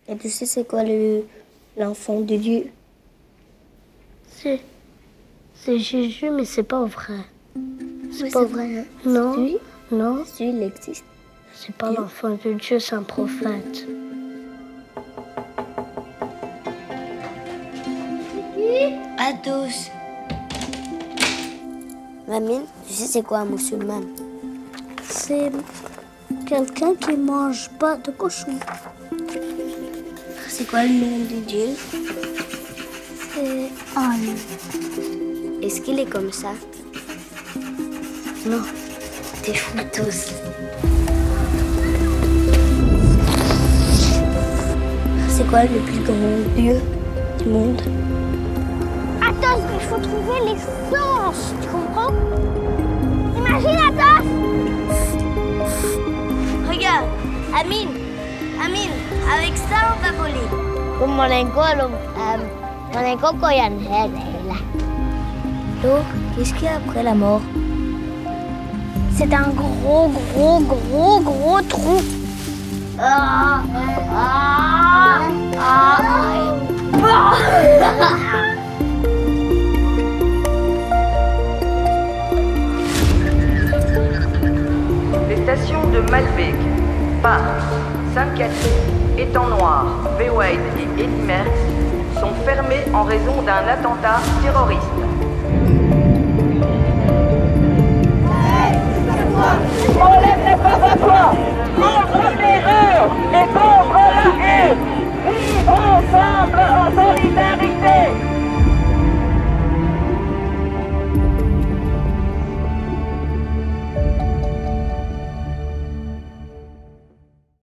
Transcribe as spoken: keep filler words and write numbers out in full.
Et tu sais c'est quoi le l'enfant de Dieu? C'est... C'est Jésus, mais c'est pas vrai. C'est oui, pas vrai. Hein? Non, lui? Non. Lui, il existe. C'est pas l'enfant de Dieu, c'est un prophète. À tous. Mamine, tu sais c'est quoi un musulman? C'est quelqu'un qui mange pas de cochon. C'est quoi le nom de Dieu? C'est Allah. Est-ce qu'il est comme ça? Non. T'es fous tous. C'est quoi le plus grand Dieu du monde? Attends, il faut trouver l'essence, tu comprends? Imagine, attends! Regarde, Amine, Amine, avec ça on va voler. Donc, qu'est-ce qu'il y a après la mort? C'est un gros, gros, gros, gros trou. Ah, ah, ah, ah. Les stations de Malbec, Parc, Sainte-Catherine, Étang-Noir, Béouaïd et Eddy Merckx sont fermées en raison d'un attentat terroriste. On lève les bras à toi!